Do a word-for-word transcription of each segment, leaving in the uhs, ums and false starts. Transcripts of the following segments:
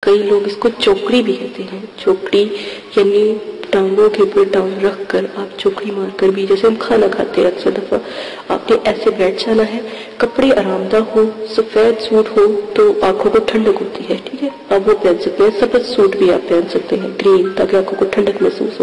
کئی لوگ اس کو چوکڑی بھی کہتے ہیں. چوکڑی یعنی ٹانگوں کے اوپر ٹانگ رکھ کر آپ چوکڑی مار کر بھی، جیسے ہم کھانا کھاتے ہیں اکثر دفعہ، آپ نے ایسے بیٹھ جانا ہے. کپڑے آرام دہ ہو، سفید سوٹ ہو تو آنکھوں کو ٹھنڈک ہوتی ہے، ٹھیک ہے، آپ وہ پہن سکتے ہیں. سبز سوٹ بھی آپ پہن سکتے ہیں گرین، تاکہ آنکھوں کو ٹھنڈک محسوس ہو.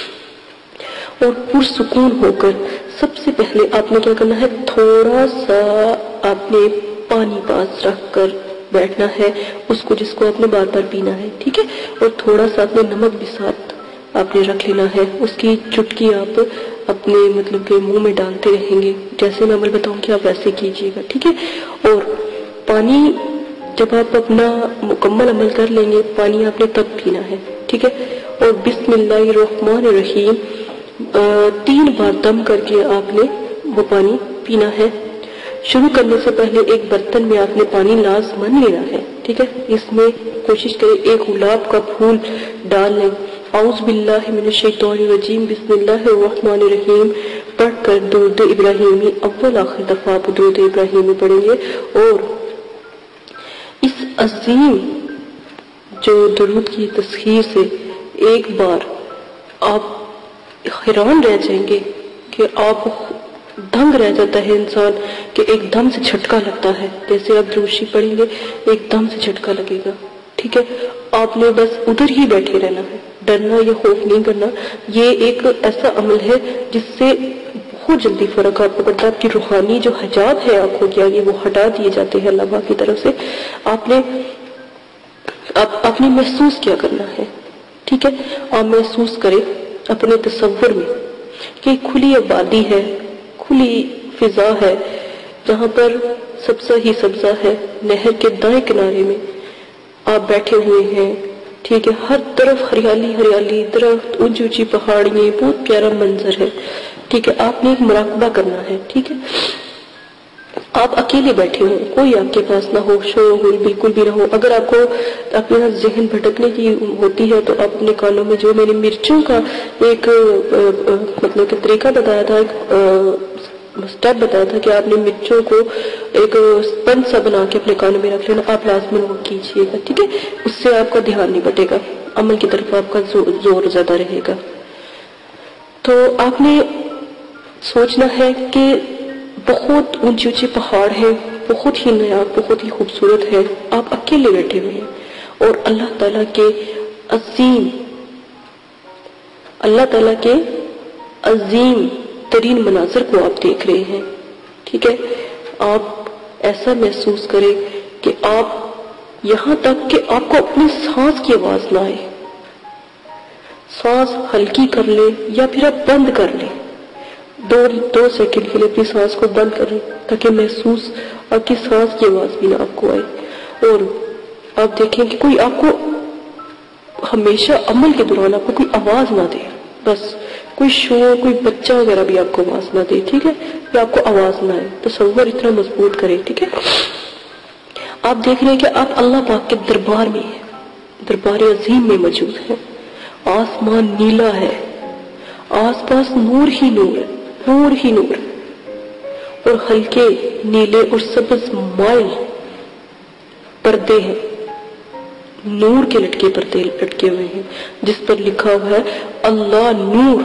اور پرسکون ہو کر سب سے پہلے آپ نے کیا کرنا ہے، تھوڑا سا آپ نے پانی پاس رکھ کر بیٹھنا ہے، اس کو جس کو آپ نے بار بار پینا ہے، ٹھیک ہے. اور تھوڑا سا آپ نے نمک بھی ساتھ آپ نے رکھ لینا ہے. اس کی چٹکی آپ اپنے مطلب کہ منہ میں ڈالتے رہیں گے، جیسے میں عمل بتاؤں کہ آپ ویسے کیجیے گا، ٹھیک ہے. اور پانی جب آپ اپنا مکمل عمل کر لیں گے، پانی آپ نے تب پینا ہے، ٹھیک ہے. اور بسم اللہ الرحمن الرحیم تین بار دم کر کے آپ نے وہ پانی پینا ہے. شروع کرنے سے پہلے ایک برتن میں آپ نے پانی لازمن لینا ہے، ٹھیک ہے. اس میں کوشش کریں ایک گلاب کا پھول ڈال لیں. اعوذ باللہ من الشیطان الرجیم بسم اللہ الرحمن الرحیم پڑھ کر درود ابراہیمی اول آخر دفعہ آپ درود ابراہیمی پڑھیں گے. اور اس عظیم جو درود کی تسخیر سے ایک بار آپ حیران رہ جائیں گے کہ آپ دنگ رہ جاتا ہے انسان کہ ایک دم سے جھٹکا لگتا ہے. جیسے آپ دروشی پڑھیں گے ایک دم سے جھٹکا لگے گا، ٹھیک ہے. آپ نے بس ادھر ہی بیٹھے رہنا ہے، ڈرنا یا خوف نہیں کرنا. یہ ایک ایسا عمل ہے جس سے بہت جلدی فرق آپ کو پڑتا ہے. آپ کی روحانی جو حجاب ہے آنکھوں کے آگے وہ ہٹا دیے جاتے ہیں اللہ پاک کی طرف سے. آپ نے آپ آپ نے محسوس کیا کرنا ہے، ٹھیک ہے. آپ محسوس کریں اپنے تصور میں کہ کھلی آبادی ہے، کھلی فضا ہے، جہاں پر سبزہ ہی سبزہ ہے. نہر کے دائیں کنارے میں آپ بیٹھے ہوئے ہیں، ٹھیک ہے. ہر طرف ہریالی ہریالی، درخت، اونچی اونچی پہاڑیاں، بہت پیارا منظر ہے، ٹھیک ہے. آپ نے ایک مراقبہ کرنا ہے، ٹھیک ہے. آپ اکیلے بیٹھے ہوں، کوئی آپ کے پاس نہ ہو، شور غل بالکل بھی نہ ہو. اگر آپ کو اپنا ذہن بھٹکنے کی ہوتی ہے تو آپ اپنے کانوں میں، جو میں نے مرچوں کا ایک مطلب کہ طریقہ بتایا تھا، ایک اسٹیپ بتایا تھا کہ آپ نے مرچوں کو ایک اسپنج سا بنا کے اپنے کانوں میں رکھ لینا، آپ لازماً وہ کیجیے گا، ٹھیک ہے. اس سے آپ کا دھیان نہیں بٹے گا، عمل کی طرف آپ کا زور زیادہ رہے گا. تو آپ نے سوچنا ہے کہ بہت اونچے اونچے پہاڑ ہیں، بہت ہی نایاب، بہت ہی خوبصورت ہے. آپ اکیلے بیٹھے ہوئے ہیں اور اللہ تعالیٰ کے عظیم اللہ تعالیٰ کے عظیم ترین مناظر کو آپ دیکھ رہے ہیں، ٹھیک ہے. آپ ایسا محسوس کریں کہ آپ یہاں تک کہ آپ کو اپنی سانس کی آواز نہ آئے. سانس ہلکی کر لیں یا پھر آپ بند کر لیں، دو دو سیکنڈ کے لیے اپنی سانس کو بند کریں تاکہ محسوس آپ کی سانس کی آواز بھی نہ آپ کو آئے. اور آپ دیکھیں کہ کوئی آپ کو ہمیشہ عمل کے دوران آپ کو کوئی آواز نہ دے، بس کوئی شور، کوئی بچہ وغیرہ بھی آپ کو آواز نہ دے، ٹھیک ہے، یا آپ کو آواز نہ آئے. تصور اتنا مضبوط کریں، ٹھیک ہے. آپ دیکھ رہے ہیں کہ آپ اللہ پاک کے دربار میں ہیں، دربار عظیم میں موجود ہیں. آسمان نیلا ہے، آس پاس نور ہی نور ہے، نور ہی نور، اور ہلکے نیلے اور سبز مائل پردے ہیں، نور کے لٹکے پردے لٹکے ہوئے ہیں جس پر لکھا ہوا ہے اللہ نور،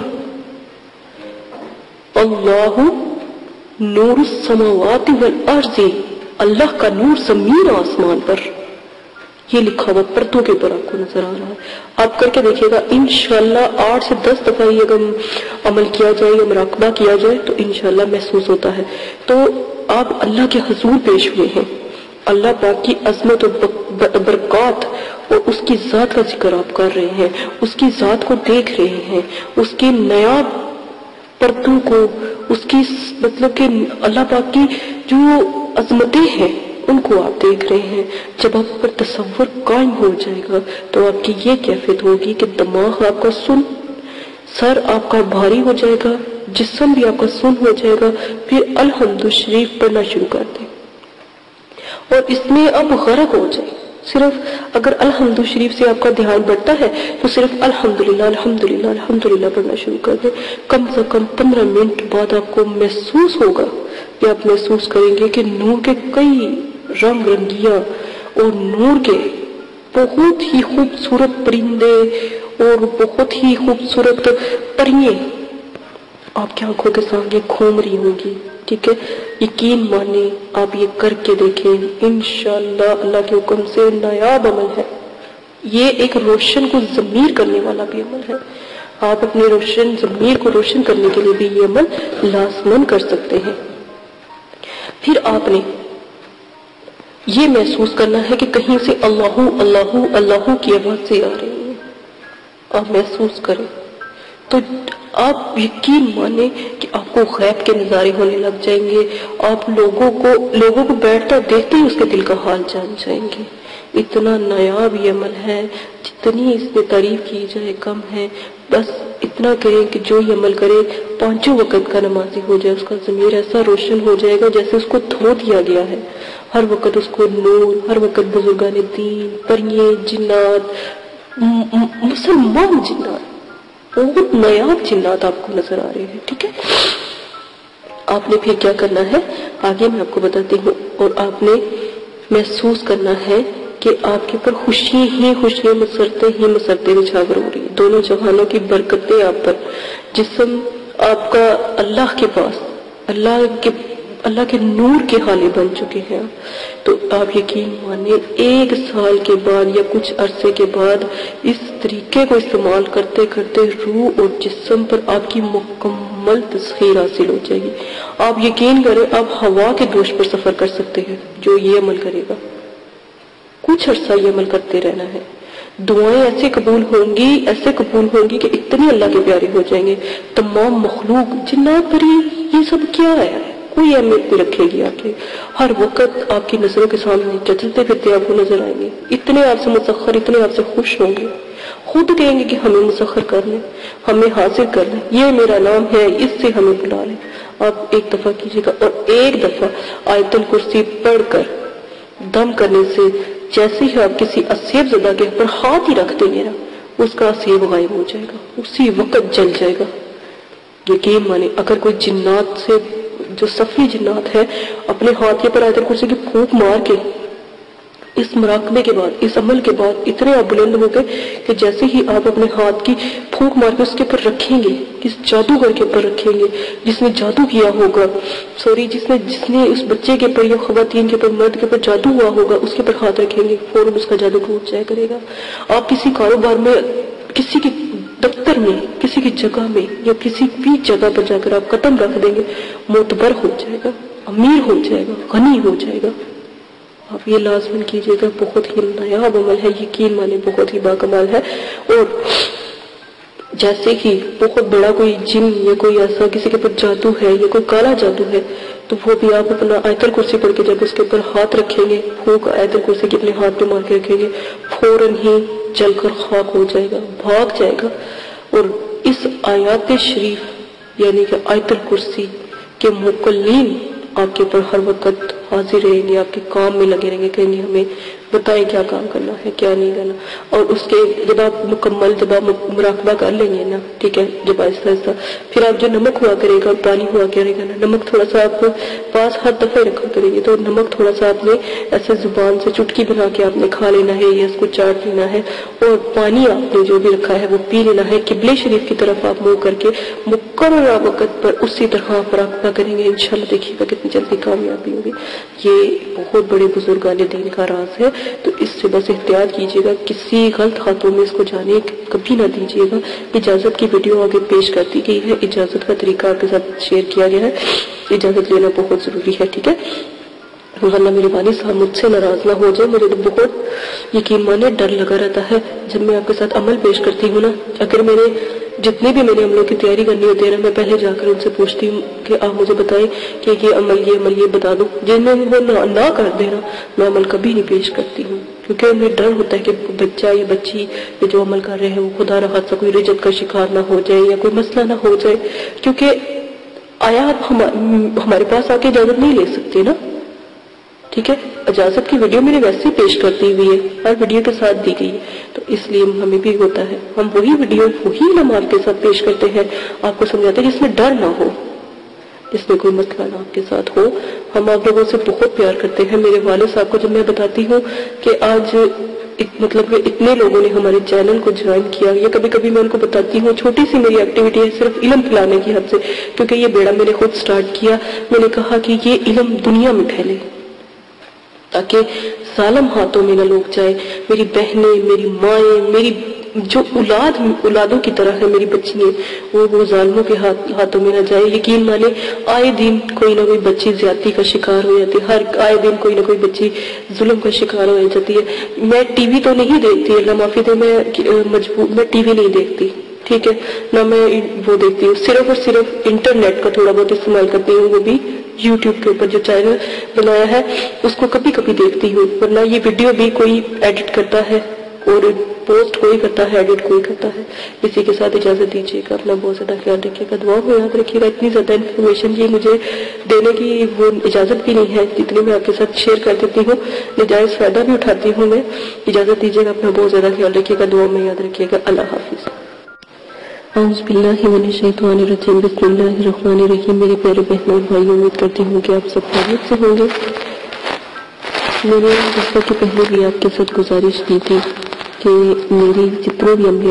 اللہ نور السماوات والارض، اللہ کا نور زمین آسمان پر، یہ لکھا ہوا پردوں کے اوپر آپ کو نظر آ رہا ہے. آپ کر کے دیکھیے گا انشاءاللہ آٹھ سے دس دفعہ یہ اگر عمل کیا جائے یا مراقبہ کیا جائے تو انشاءاللہ محسوس ہوتا ہے. تو آپ اللہ کے حضور پیش ہوئے ہیں، اللہ پاک کی عظمت اور برکات اور اس کی ذات کا ذکر آپ کر رہے ہیں، اس کی ذات کو دیکھ رہے ہیں، اس کی نیاب پردوں کو، اس کی مطلب کہ اللہ پاک کی جو عظمتیں ہیں ان کو آپ دیکھ رہے ہیں. جب آپ پر تصور قائم ہو جائے گا تو آپ کی یہ کیفیت ہوگی کہ دماغ آپ کا سن، سر آپ کا بھاری ہو جائے گا، جسم بھی آپ کا سن ہو جائے گا. پھر الحمد شریف پڑھنا شروع کر دیں اور اس میں آپ غرق ہو جائیں. صرف اگر الحمد شریف سے آپ کا دھیان بڑھتا ہے تو صرف الحمدللہ الحمدللہ الحمدللہ پڑھنا شروع کر دیں. کم سے کم پندرہ منٹ بعد آپ کو محسوس ہوگا کہ آپ محسوس کریں گے کہ نور کے کئی رنگ رنگیاں اور نور کے بہت ہی خوبصورت پرندے اور بہت ہی خوبصورت پریے آپ کی آنکھوں کے سامنے گھوم رہی ہوں گی. ٹھیک ہے، یقین مانے، آپ یہ کر کے دیکھیں انشاءاللہ اللہ کے حکم سے نایاب عمل ہے. یہ ایک روشن کو ضمیر کرنے والا بھی عمل ہے. آپ اپنے روشن ضمیر کو روشن کرنے کے لیے بھی یہ عمل لازماً کر سکتے ہیں. پھر آپ نے یہ محسوس کرنا ہے کہ کہیں سے اللہ اللہ اللہ کی آواز سے آ رہی ہے. آپ محسوس کریں تو آپ یقین مانیں کہ آپ کو غیب کے نظارے ہونے لگ جائیں گے. آپ لوگوں کو لوگوں کو بیٹھتا دیکھتے ہی اس کے دل کا حال جان جائیں گے. اتنا نایاب یہ عمل ہے، جتنی اس میں تعریف کی جائے کم ہے. بس اتنا کہیں کہ جو یہ عمل کرے پانچوں وقت کا نمازی ہو جائے، اس کا ضمیر ایسا روشن ہو جائے گا جیسے اس کو دھو دیا گیا ہے. ہر وقت اس کو نور، ہر وقت بزرگان دین، پریے، جنات، مسلمان جنات، بہت نایاب جنات آپ کو نظر آ رہے ہیں. ٹھیک ہے، آپ نے پھر کیا کرنا ہے آگے میں آپ کو بتاتی ہوں. اور آپ نے محسوس کرنا ہے کہ آپ کے پر خوشی ہی خوشیاں، مسرتیں ہی مسرتیں نچھاور ہو رہی ہیں. دونوں جہانوں کی برکتیں آپ پر. جسم آپ کا اللہ کے پاس، اللہ کے اللہ کے نور کے حالے بن چکے ہیں. تو آپ یقین مانیں ایک سال کے بعد یا کچھ عرصے کے بعد اس طریقے کو استعمال کرتے کرتے روح اور جسم پر آپ کی مکمل تسخیر حاصل ہو جائے گی. آپ یقین کریں آپ ہوا کے گوشت پر سفر کر سکتے ہیں جو یہ عمل کرے گا. کچھ عرصہ یہ عمل کرتے رہنا ہے. دعائیں ایسے قبول ہوں گی ایسے قبول ہوں گی کہ اتنے اللہ کے پیارے ہو جائیں گے. تمام مخلوق، جنات، پری، یہ سب کیا ہے، کوئی اہمیت نہیں رکھے گی. آپ کے ہر وقت آپ کی نظروں کے سامنے چلتے پھرتے آپ کو نظر آئیں گے. اتنے آپ سے مسخر، اتنے آپ سے خوش ہوں گے. خود کہیں گے کہ ہمیں مسخر کر لیں، ہمیں حاصل کر لیں، یہ میرا نام ہے، اس سے ہمیں بلا لیں. آپ ایک دفعہ کیجیے گا اور ایک دفعہ آیت الکرسی پڑھ کر دم کرنے سے جیسے ہی آپ کسی اسیب زدہ کے پر ہاتھ ہی رکھ دیں گے نا، اس کا اسیب غائب ہو جائے گا، اسی وقت جل جائے گا. یقین مانے اگر کوئی جنات سے جو صفی جنات ہے اپنے ہاتھ پر آیت الکرسی کی پھونک مار کے اس مراقبے کے بعد، اس عمل کے بعد اتنے آپ بلند ہو گئے کہ جیسے ہی آپ اپنے ہاتھ کی پھونک مار کے اس کے اوپر رکھیں گے، کس جادوگر کے اوپر رکھیں گے جس نے جادو کیا ہوگا، سوری جس نے جس نے اس بچے کے اوپر یا خواتین کے اوپر، مرد کے اوپر جادو ہوا ہوگا، اس کے اوپر ہاتھ رکھیں گے فوراً اس کا جادو ٹوٹ جایا کرے گا. آپ کسی کاروبار میں، کسی کے دفتر میں، کسی کی جگہ میں یا کسی بھی جگہ پر جا کر آپ قدم رکھ دیں گے، معتبر ہو جائے گا، امیر ہو جائے گا، غنی ہو جائے گا. آپ یہ لازمن کیجیے گا. بہت ہی نایاب عمل ہے، یقین مانے بہت ہی باکمال ہے. اور جیسے ہی بہت بڑا کوئی جن یا کوئی ایسا کسی کے اوپر جادو ہے یا کوئی کالا جادو ہے تو وہ بھی آپ اپنا آیت الکرسی پڑھ کے جب اس کے اوپر ہاتھ رکھیں گے، پھونک آیت الکرسی کے اپنے ہاتھ پہ مار کے رکھیں گے، فوراً ہی جل کر خاک ہو جائے گا، بھاگ جائے گا. اور اس آیات شریف یعنی کہ آیت الکرسی کے مکلین آپ کے اوپر ہر وقت حاضر رہیں گے، آپ کے کام میں لگے رہیں گے، کہیں گے ہمیں بتائیں کیا کام کرنا ہے کیا نہیں کرنا. اور اس کے جب آپ مکمل جب آپ مراقبہ کر لیں گے نا، ٹھیک ہے، جب آہستہ آہستہ پھر آپ جو نمک ہوا کرے گا، پانی ہوا کرے گا نا، نمک تھوڑا سا آپ پاس ہر دفعہ رکھا کریں گے تو نمک تھوڑا سا آپ نے ایسے زبان سے چٹکی بنا کے آپ نے کھا لینا ہے یا اس کو چاٹ لینا ہے. اور پانی آپ نے جو بھی رکھا ہے وہ پی لینا ہے. قبلے شریف کی طرف آپ منہ کر کے مقررہ وقت پر اسی طرح مراقبہ کریں گے. انشاءاللہ دیکھیے گا کتنی جلدی کامیابی ہوگی. یہ بہت بڑے بزرگان دین کا راز ہے، تو اس سے بس احتیاط کیجیے گا، کسی غلط ہاتھوں میں اس کو جانے کبھی نہ دیجیے گا. اجازت کی ویڈیو آگے پیش کر دی گئی ہے، اجازت کا طریقہ آپ کے ساتھ شیئر کیا گیا ہے. اجازت لینا بہت ضروری ہے، ٹھیک ہے، ورنہ میرے والد صاحب مجھ سے ناراض نہ ہو جائے. میرے تو بہت یقین مانے ڈر لگا رہتا ہے جب میں آپ کے ساتھ عمل پیش کرتی ہوں نا. اگر میرے جتنے بھی میں نے عملوں کی تیاری کرنی ہوتی ہے نا، میں پہلے جا کر ان سے پوچھتی ہوں کہ آپ مجھے بتائیں کہ یہ عمل یہ عمل یہ بتا دو. جن میں وہ نہ کر دینا میں عمل کبھی نہیں پیش کرتی ہوں، کیونکہ مجھے ڈر ہوتا ہے کہ بچہ یا بچی یہ جو عمل کر رہے ہیں وہ خدا نہ خاصہ کوئی رجت کا شکار نہ ہو جائے یا کوئی مسئلہ نہ ہو جائے. کیونکہ آیا آپ ہمارے پاس آ کے اجازت نہیں لے سکتے نا، ٹھیک ہے. اجازت کی ویڈیو میرے ویسے ہی پیش کرتی ہوئی ہے، ہر ویڈیو کے ساتھ دی گئی ہے، تو اس لیے ہمیں بھی ہوتا ہے ہم وہی ویڈیو وہی علم آپ کے ساتھ پیش کرتے ہیں، آپ کو سمجھاتے ہیں جس میں ڈر نہ ہو، جس میں کوئی مسئلہ نہ آپ کے ساتھ ہو. ہم آپ لوگوں سے بہت پیار کرتے ہیں. میرے والد صاحب کو جب میں بتاتی ہوں کہ آج مطلب کہ اتنے لوگوں نے ہمارے چینل کو جوائن کیا، یا کبھی کبھی میں ان کو بتاتی ہوں، چھوٹی سی میری ایکٹیویٹی ہے صرف علم پھیلانے کی حد سے، کیونکہ یہ بیڑا میں نے خود سٹارٹ کیا. میں نے کہا کہ یہ علم دنیا میں پھیلے تاکہ ظالم ہاتھوں میں نہ لوگ جائے. میری بہنیں، میری مائیں، میری جو اولاد اولادوں کی طرح ہے میری بچیاں، وہ وہ ظالموں کے ہاتھ ہاتھوں میں نہ جائے. یقین مانے آئے دن کوئی نہ کوئی بچی زیادتی کا شکار ہو جاتی ہے، ہر آئے دن کوئی نہ کوئی بچی ظلم کا شکار ہو جاتی ہے. میں ٹی وی تو نہیں دیکھتی، اللہ معافی دے، میں مجبور میں ٹی وی نہیں دیکھتی، ٹھیک ہے، نہ میں وہ دیکھتی ہوں. صرف اور صرف انٹرنیٹ کا تھوڑا بہت استعمال کرتی ہوں، وہ بھی یوٹیوب کے اوپر جو چینل بنایا ہے اس کو کبھی کبھی دیکھتی ہوں، ورنہ یہ ویڈیو بھی کوئی ایڈٹ کرتا ہے اور پوسٹ کوئی کرتا ہے، ایڈٹ کوئی کرتا ہے. اسی کے ساتھ اجازت دیجیے گا، اپنا بہت زیادہ خیال رکھیے گا، دعا میں یاد رکھیے گا. اتنی زیادہ انفارمیشن یہ مجھے دینے کی وہ اجازت بھی نہیں ہے جتنی میں آپ کے ساتھ شیئر کر دیتی ہوں، نجائز فائدہ بھی اٹھاتی ہوں میں. اجازت دیجیے گا، اپنا بہت زیادہ خیال رکھیے گا، دعا میں یاد رکھیے گا. اللہ حافظ. اعوذ باللہ من الشیطان الرجیم، بسم اللہ الرحمن الرحیم. میرے پیارے بہنوں اور بھائیوں، امید کرتی ہوں کہ آپ سب خیریت سے ہوں گے. میں نے جیسا کہ پہلے بھی آپ کے ساتھ گزارش کی تھی کہ میری جتنے بھی انبیاء